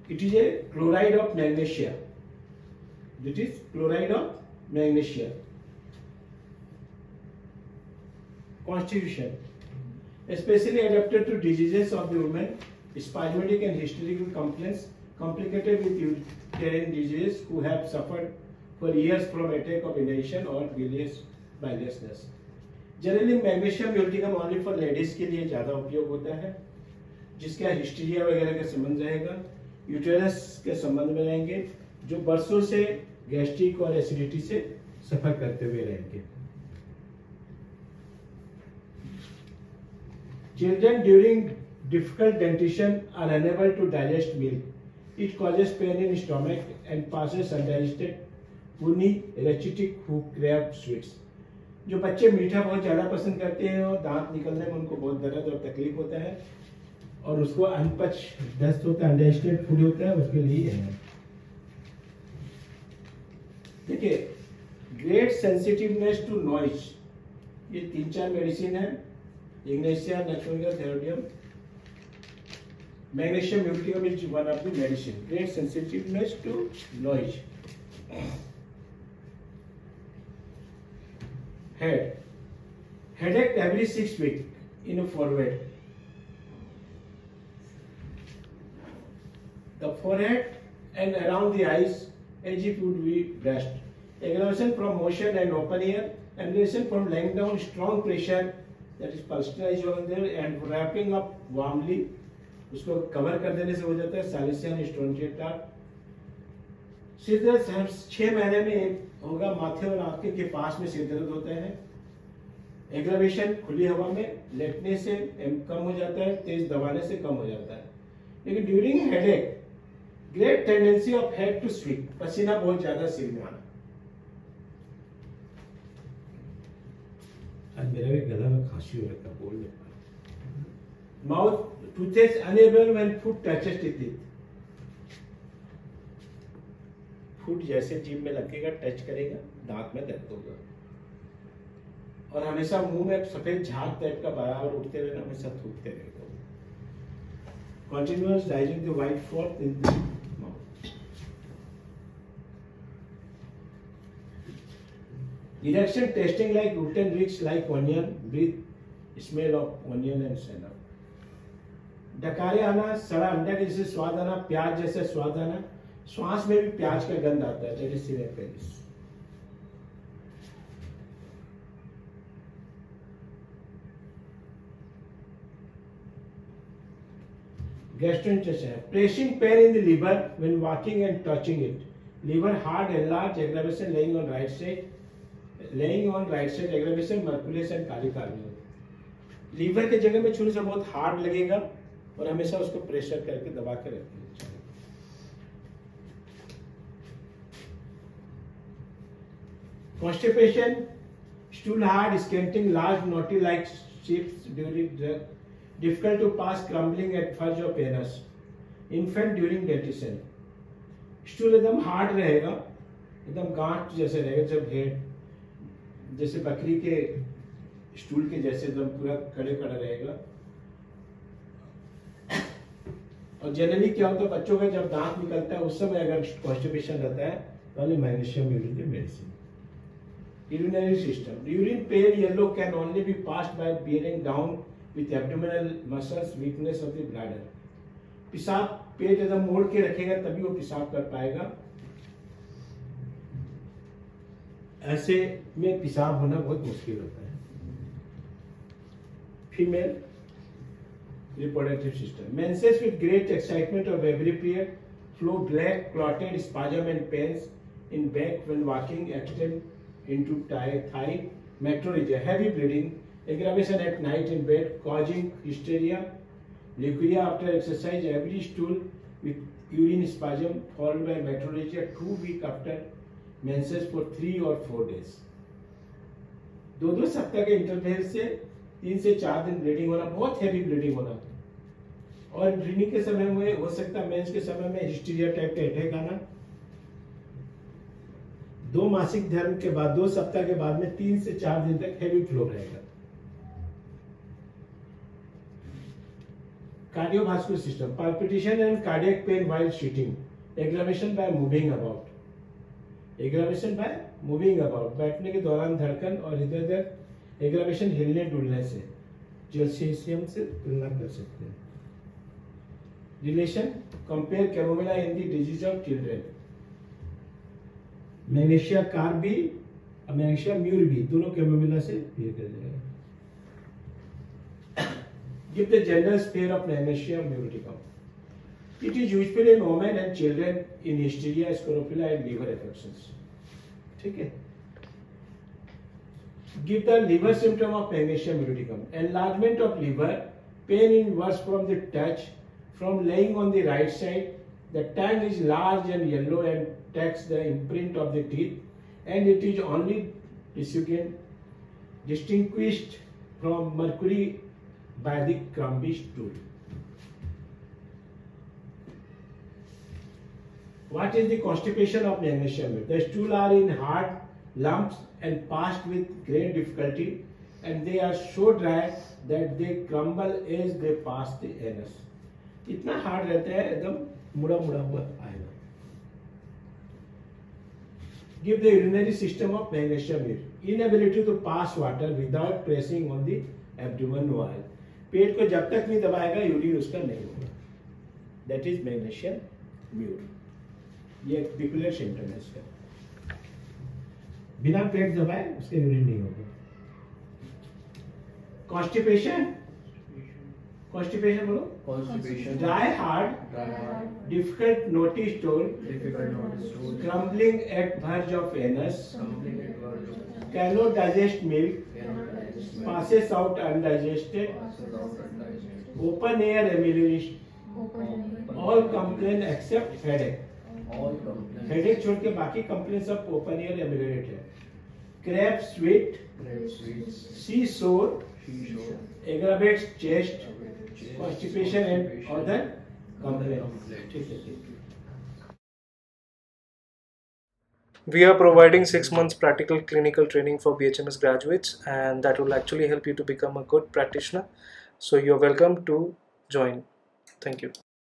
It is a chloride of magnesia. It is chloride of magnesia. Constitution. Especially adapted to diseases of the women, spasmodic and hysterical complaints complicated with uterine disease who have suffered for years from attack of inhalation or biliousness. Generally magnesium यूटिकम only for ladies के लिए ज़्यादा उपयोग होता है, जिसका hysteria वगैरह का संबंध रहेगा, यूटेरस के संबंध में रहेंगे, जो बरसों से गैस्ट्रिक और एसिडिटी से सफर करते हुए रहेंगे. Children during difficult dentition are unable to digest milk. It causes pain in stomach and passes undigested. पुनी रेचिटिक who crave sweets. जो बच्चे मीठा बहुत ज़्यादा पसंद करते हैं और दांत निकलने में उनको बहुत दर्द और तकलीफ होता है और उसको अनपच दस्त होता है, अनडाइजेस्टेड फूड होता है, उसके लिए है. देखिए, ग्रेट सेंसिटिवनेस टू नॉइज, ये 3-4 मेडिसिन है. इग्नेशिया नेक्रोनिका थेरोडियम, मैग्नीशियम यूटिकम is one of the medicine. Great sensitiveness to noise. Headache every 6 weeks in a forehead. The forehead and around the eyes as if it would be breast. Aggravation from motion and open ear. Aggravation from laying down strong pressure, that is pulsatized over there, and wrapping up warmly. उसको cover कर देने से हो जाता है सालिसियन स्टोनचेटा. सिर दर्द 6 महीने में होगा. माथे और आंखें के पास में सिर दर्द होता है. एग्रावेशन खुली हवा में लेटने से कम हो जाता है, तेज दबाने से कम हो जाता है. लेकिन during headache, great tendency of head to sweat, पसीना बहुत ज्यादा सिर में आना. आज मेरा भी गला में खांसी हो रहा है, बोल नहीं पा रहा. Mouth toothache unable when food touches teeth. Food जैसे जीभ में लगेगा, टच करेगा, दांत में दर्द होगा. और हमेशा मुंह में सफेद झाग टाइप का बराबर उठते रहना, हमेशा थूकते रहेगा. कंटिन्यूअस डाइजिंग the white froth in the mouth. Erection tasting like gluten rich like onion, breathe smell of onion and senna. डकारे आना, सड़ा अंडा के जैसे स्वाद आना, प्याज जैसे स्वाद आना, श्वास में भी प्याज का गंध आता है. दैट इज सिनेपेरिस. Gastrointestinal. Pressing pain in the liver when walking and touching it. Liver hard and large, aggravation laying on right side. Laying on right side, aggravation, mercullus and कालिकार्निया. लीवर के जगह में छूने से बहुत हार्ड लगेगा और हमेशा उसको प्रेशर करके दबा के रखना चाहिए. Constipation, stool hard, scanting, large knotty like shapes during drug. Difficult to pass, crumbling at fudge or penis. Infant during dentition. Stool एकदम हार्ड रहेगा, एकदम गांठ जैसे रहेगा. जब हेड जैसे बकरी के स्टूल के जैसे एकदम पूरा खड़े खड़ा रहेगा. और जनरली क्या होता है, बच्चों का जब दांत निकलता है उस समय अगर कॉन्स्टिपेशन रहता है तो only magnesium urine medicine. Urinary system. Urine pale yellow can only be passed by bearing down with abdominal muscles, weakness of the bladder. पेशाब पेट एकदम मोड़ के रखेगा तभी वो पेशाब कर पाएगा. ऐसे में पेशाब होना बहुत मुश्किल होता है. Female reproductive system. Menses with great excitement of every period, flow black, clotted, spasm and pains in back when walking, extend into thigh, metrorrhagia, heavy bleeding, aggravation at night in bed, causing hysteria, leukorrhea after exercise, every stool with urine spasm, followed by metrorrhagia 2 weeks after menses for 3 or 4 days. 2 सप्ताह के interval से 3 से 4 दिन bleeding होना, बहुत heavy bleeding होना. और bleeding के समय में हो सकता है मेंस के समय में हिस्टीरिया टाइप का अटैक आना. 2 मासिक धर्म के बाद 2 सप्ताह के बाद में 3 से 4 दिन तक हेवी फ्लो रहेगा. Cardiovascular system, palpitation and cardiac pain while sitting, aggravation by moving about, aggravation by moving about, बैठने के दौरान धड़कन और इधर उधर, एग्रावेशन हिलने डुलने से, जेल्सियम से तुलना कर सकते हैं। Relation, compare chamomilla in the disease of children, magnesia carb और मैग्नेशिया म्यूर भी दोनों कैमोमिला से बिहेव कर जाएगा। Give the general sphere of magnesia muriaticum. It is usually in women and children in hysteria, scrofula and liver affections. ठीक है। Give the liver symptom of magnesia muriaticum. Enlargement of liver, pain in worse from the touch, from laying on the right side. The tongue is large and yellow and takes the imprint of the teeth, and it is only distinguished from mercury by the crumbly stool. What is the constipation of magnesia muriaticum? The stool are in hard lumps and passed with great difficulty, and they are so dry that they crumble as they pass the anus. इतना hard रहता है, एकदम मुड़ा मुड़ा हुआ आएगा। Give the urinary system of magnesia muriaticum. Inability to pass water without pressing on the abdomen wall. पेट को जब तक नहीं दबाएगा यूरिन उसका नहीं होगा। That is magnesia muriaticum. ये एक पिकुलर सिम्टम है इसका। बिना पेट दबाए उसका यूरिन नहीं होगा। कॉन्स्टिपेशन, कॉन्स्टिपेशन बोलो। Constipation, dry hard, difficult knotty stool, crumbling at verge of anus, cannot digest milk, passes out undigested, open air amylase, all complain except headache. Headache छोड़ के बाकी कंप्लेन सब ओपन एयर एमिलेट है। Krebs sweat, sea sore, aggravates chest, constipation and other complain. ठीक है। We are providing 6 months practical clinical training for BHMS graduates, and that will actually help you to become a good practitioner. So you're welcome to join. Thank you.